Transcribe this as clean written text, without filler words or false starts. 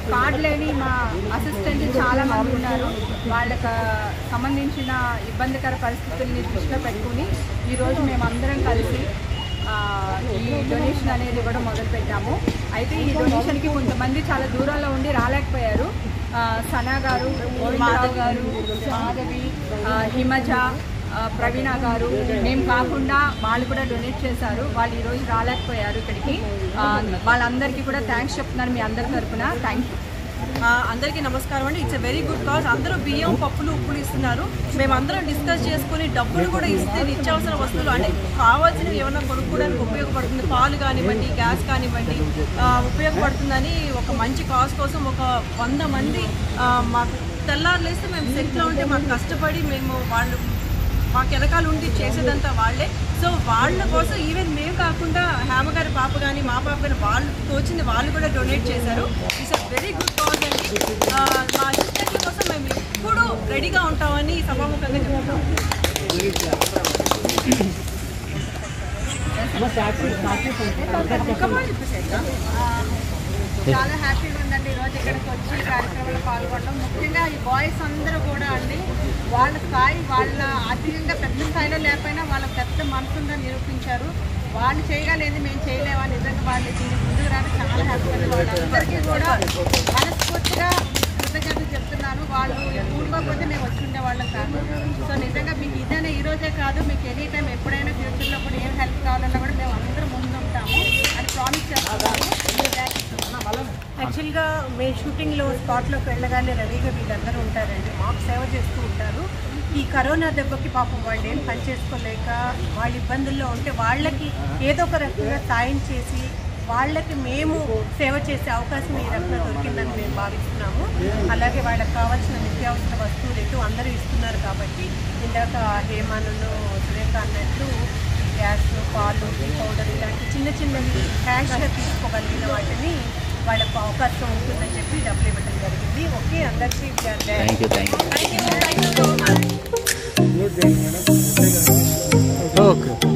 Card లేని మా అసిస్టెంట్లు చాలామంది ఉన్నారు. వాళ్ళకి సంబంధించిన ఇబ్బందికర పరిస్థితుల్ని దృష్టిలో పెట్టుకుని ఈరోజు మేమందరం కలిసి ఈ డొనేషన్ అనేది ఇవ్వడం మొదలుపెట్టాము. అయితే ఈ డొనేషన్కి కొంతమంది చాలా దూరంలో ఉండి రాలేకపోయారు. సనా గారు, మాధవ్ గారు, మాధవి, హిమజ, ప్రవీణ గారు, మేము కాకుండా వాళ్ళు కూడా డొనేట్ చేశారు. వాళ్ళు ఈరోజు రాలేకపోయారు ఇక్కడికి. వాళ్ళందరికీ కూడా థ్యాంక్స్ చెప్తున్నారు మీ అందరి తరఫున. Thank you. అందరికీ నమస్కారం అండి. It's a very good cause. అందరూ బియ్యం, పప్పులు, ఉప్పులు ఇస్తున్నారు. మేమందరం డిస్కస్ చేసుకుని డబ్బులు కూడా ఇస్తే నిత్యావసర వస్తువులు అంటే కావాల్సినవి ఏమైనా కొనుక్కోవడానికి ఉపయోగపడుతుంది. పాలు కానివ్వండి, గ్యాస్ కానివ్వండి ఉపయోగపడుతుందని ఒక మంచి కాజ్ కోసం ఒక 100 మంది మాకు తెల్లారులేస్తే మేము సెట్లో ఉంటే మాకు కష్టపడి మేము వాళ్ళు మాకు వెనకాల ఉండి చేసేదంతా వాళ్ళే. సో వాళ్ళ కోసం ఈవెన్ మేము కాకుండా హేమ గారి పాప కానీ మా పాప కానీ వాళ్ళు తోచింది వాళ్ళు కూడా డొనేట్ చేశారు. It's a very good cause అండి. మా అసిస్టెంట్ల కోసం మేము ఎప్పుడూ రెడీగా ఉంటామని సభాముఖంగా చెప్తున్నాం. చాలా హ్యాపీగా ఉందండి ఈరోజు ఇక్కడికి వచ్చి ఈ కార్యక్రమంలో పాల్గొనడం. ముఖ్యంగా ఈ బాయ్స్ అందరూ కూడా అండి వాళ్ళ స్థాయి వాళ్ళ అధికంగా పెద్ద స్థాయిలో లేకపోయినా వాళ్ళ పెద్ద మనసుందని నిరూపించారు. వాళ్ళు చేయగలేదు మేము చేయలేమని నిజంగా వాళ్ళు దీనికి ముందుకు రావడం చాలా హ్యాపీగా. వాళ్ళందరికీ కూడా మనస్ఫూర్తిగా కృతజ్ఞతలు చెప్తున్నాను. వాళ్ళు కూడుకోకపోతే మేము వచ్చి ఉండేవాళ్ళం కాదు. సో నిజంగా మీకు ఇదైనా ఈరోజే కాదు, మీకు ఎనీ టైం ఎప్పుడైనా ఫ్యూచర్లో కూడా ఏం హెల్ప్ కావాలన్నా కూడా మేము అందరం ముందు ఉంటాము అని ప్రామిస్ చేస్తున్నాము. యాక్చువల్గా మేము షూటింగ్లో స్పాట్లోకి వెళ్ళగానే రెడీగా వీళ్ళందరూ ఉంటారండి, మాకు సేవ చేస్తూ ఉంటారు. ఈ కరోనా దెబ్బకి పాపం వాళ్ళు ఏం పని చేసుకోలేక వాళ్ళ ఇబ్బందుల్లో ఉంటే వాళ్ళకి ఏదో ఒక రకంగా సాయం చేసి వాళ్ళకి మేము సేవ చేసే అవకాశం ఈ రకంగా దొరికిందని మేము భావిస్తున్నాము. అలాగే వాళ్ళకి కావాల్సిన నిత్యావసర వస్తువులు అందరూ ఇస్తున్నారు కాబట్టి ఇందాక హేమాను సురేఖ అన్నట్లు గ్యాస్, పాలు, టీ పౌడర్ ఇలాంటి చిన్న చిన్నవి క్యాష్గా తీసుకోగలిగిన వాటిని వాళ్ళకు అవకాశం ఉంటుందని చెప్పి డబ్బులు ఇవ్వడం జరిగింది. ఓకే, అందరికీ ఓకే.